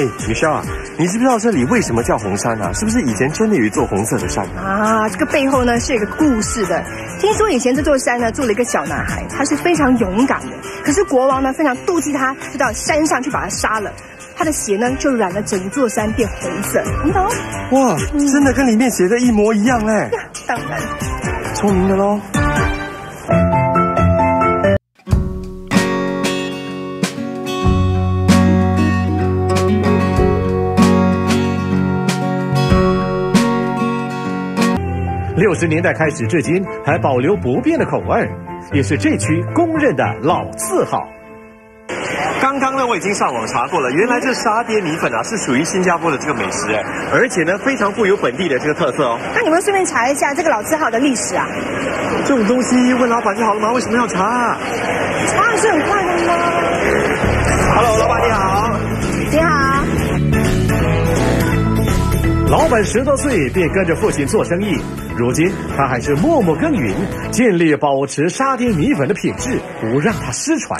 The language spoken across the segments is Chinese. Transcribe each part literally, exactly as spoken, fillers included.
哎，米少啊，你知不知道这里为什么叫红山啊？是不是以前真的有一座红色的山啊？这个背后呢是有一个故事的。听说以前这座山呢住了一个小男孩，他是非常勇敢的，可是国王呢非常妒忌他，就到山上去把他杀了。他的血呢就染了整座山变红色，你懂？ 哇，嗯、真的跟里面写的一模一样哎！ 当然， 聪明的喽。 六十年代开始至今还保留不变的口味，也是这区公认的老字号。 刚刚呢，我已经上网查过了，原来这沙爹米粉啊是属于新加坡的这个美食哎，而且呢非常富有本地的这个特色哦。 那你们顺便查一下这个老字号的历史啊？ 这种东西问老板就好了吗？为什么要查？ 查也是很快的吗 ？Hello， 老板你好。 你好。 老板十多岁便跟着父亲做生意，如今他还是默默耕耘，尽力保持沙爹米粉的品质，不让它失传。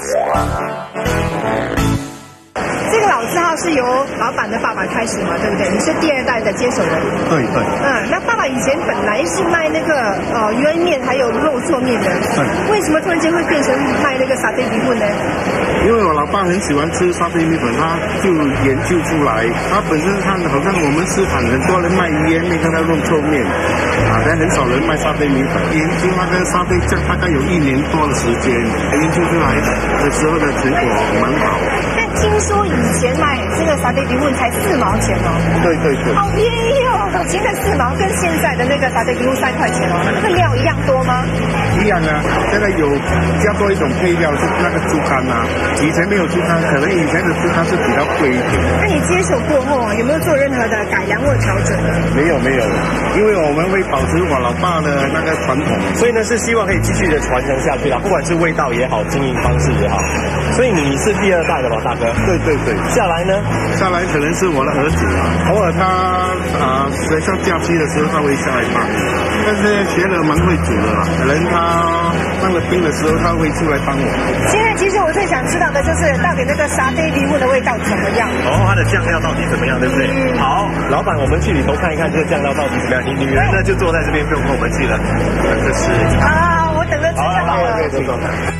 这个老字号是由老板的爸爸开始嘛，对不对？你是第二代的接手人。 对对。 嗯，那爸爸以前本来是卖那个呃鱼面还有肉燥面的，对。为什么突然间会变成卖那个沙爹米粉呢？ 因为我老爸很喜欢吃沙爹米粉，他就研究出来。他本身看好像我们市场很多人卖鱼面跟他肉燥面，啊，但很少人卖沙爹米粉。研究那个沙爹酱大概有一年多的时间，研究出来的时候的成果蛮好。 但听说以前卖这个沙爹米粉才四毛钱哦。 对对对。 好便宜哦！现在四毛跟现在的那个沙爹米粉三块钱哦，那个料一样多吗？ 一样啊，现在有加多一种配料是那个猪肝啊。以前没有猪肝，可能以前的猪肝是比较贵一点。 那你接手过后啊，有没有做任何的改良或调整？ 没有没有，因为我们会保持我老爸的那个传统， 所以呢是希望可以继续的传承下去啦，不管是味道也好，经营方式也好。所以你是第二代的吧，大哥？ 对对对。 下来呢？ 下来可能是我的儿子啊，偶尔他啊学校假期的时候他会下来帮，但是学了蛮会煮的啦，可能他当了兵的时候他会出来帮我。 现在其实我最想知道的就是到底那个沙爹米粉的味道怎么样？ 哦，它的酱料到底怎么样，对不对？嗯、好，老板，我们去里头看一看这个酱料到底怎么样。你女人呢就坐在这边，不用跟我们去了。这是啊，我等着吃就好了。 对对对。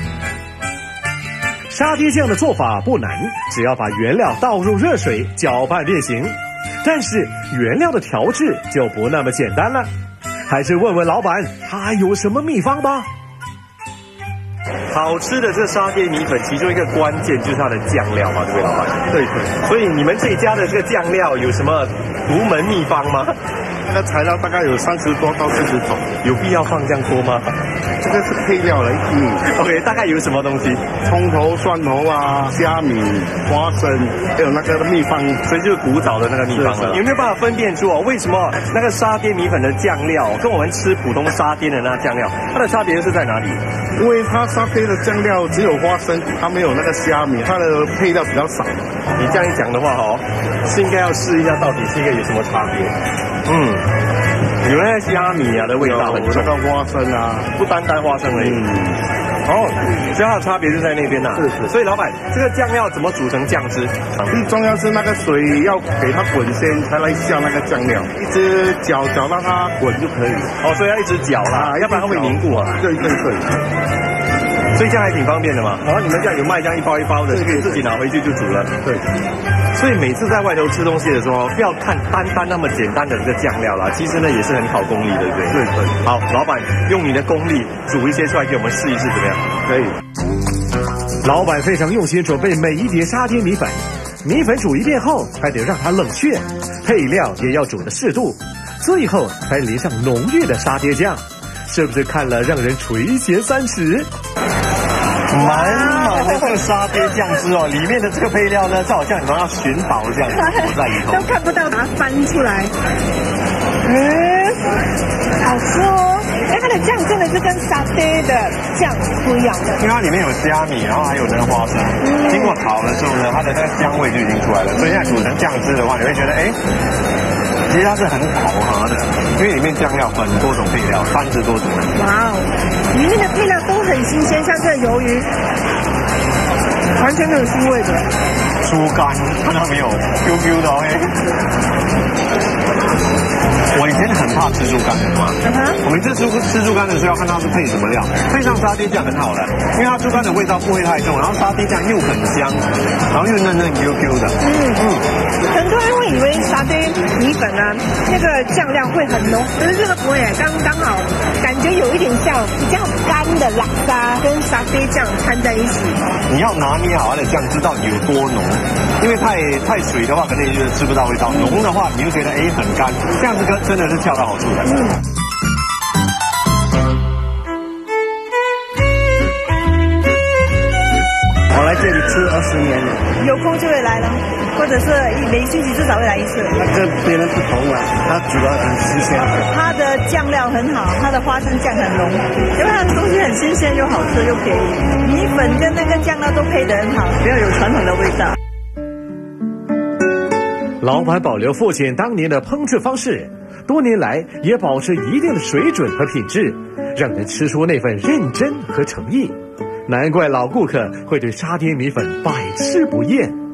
沙爹酱的做法不难，只要把原料倒入热水搅拌便行。但是原料的调制就不那么简单了，还是问问老板他有什么秘方吧。 好吃的这沙爹米粉，其中一个关键就是它的酱料嘛，对不对，老板？ 对对。 所以你们这家的这个酱料有什么独门秘方吗？ 那材料大概有三十多到四十种， 有必要放这样多吗？ 这个是配料了，嗯 ，OK， 大概有什么东西？ 葱头、蒜头啊，虾米、花生，还有那个秘方， 所以就是古早的那个秘方了。有没有办法分辨出哦，为什么那个沙爹米粉的酱料跟我们吃普通沙爹的那个酱料，它的差别是在哪里？ 因为它沙爹的酱料只有花生，它没有那个虾米，它的配料比较少。 你这样一讲的话哦，是应该要试一下到底这个有什么差别。嗯，有那个虾米啊的味道很重， 那个花生啊， 不单单花生而已。嗯，哦，所以它的差别就在那边呐、啊。 是是。 所以老板，这个酱料怎么煮成酱汁？ 最重要是那个水要给它滚先，才来下那个酱料，一直搅搅让它滚就可以。 哦，所以要一直搅啦，啊、要不然它会凝固啊。 对对对。 所以这样还挺方便的嘛。然后你们这样有卖这样一包一包的，就可以自己拿回去就煮了。 对。 所以每次在外头吃东西的时候，不要看单单那么简单的这个酱料啦，其实呢也是很考功力的，对不对？ 对对。 好，老板用你的功力煮一些出来给我们试一试，怎么样？ 可以。 老板非常用心准备每一碟沙爹米粉，米粉煮一遍后还得让它冷却，配料也要煮的适度，最后才淋上浓郁的沙爹酱，是不是看了让人垂涎三尺？ 满满的这个沙爹酱汁哦，里面的这个配料呢，就好像你们要寻宝这样躲在里头， 都看不到，把它翻出来。嗯，好吃哦！哎，它的酱真的是跟沙爹的酱不一样的， 因为它里面有虾米，然后还有那个花生，嗯、经过炒的时候呢，它的那个香味就已经出来了。所以现在煮成酱汁的话，你会觉得哎。其实它是很饱和的，因为里面酱料很多种配料，三十多种。 哇哦，里面的配料都很新鲜，像这个鱿鱼， 完全没有腥味的。 猪肝，看到没有 ？Q Q 的 OK。我以前很怕吃猪肝的嘛， Uh-huh. 我们这吃吃猪肝的时候要看它是配什么料，配上沙爹酱很好的，因为它猪肝的味道不会太重，然后沙爹酱又很香，然后又嫩嫩 Q Q 的。 嗯嗯，很多人会以为沙爹米粉啊，那个酱料会很浓，可是这个不会，刚刚好，感觉有一点像比较干的拉沙跟沙爹酱掺在一起。 你要拿捏好它的酱汁到底有多浓，因为太太水的话，可能就吃不到味道；浓的话，你就觉得哎很干，这样子跟真的是恰到好处的。嗯。 我来这里吃二十年了， 有空就会来了，或者是每一星期至少会来一次。 跟别人不同了，它煮的很新鲜， 它的酱料很好，它的花生酱很浓，因为它的东西很新鲜又好吃又便宜，米粉跟那个酱料都配得很好，比较有传统的味道。 老板保留父亲当年的烹制方式，多年来也保持一定的水准和品质，让人吃出那份认真和诚意。难怪老顾客会对沙爹米粉百吃不厌。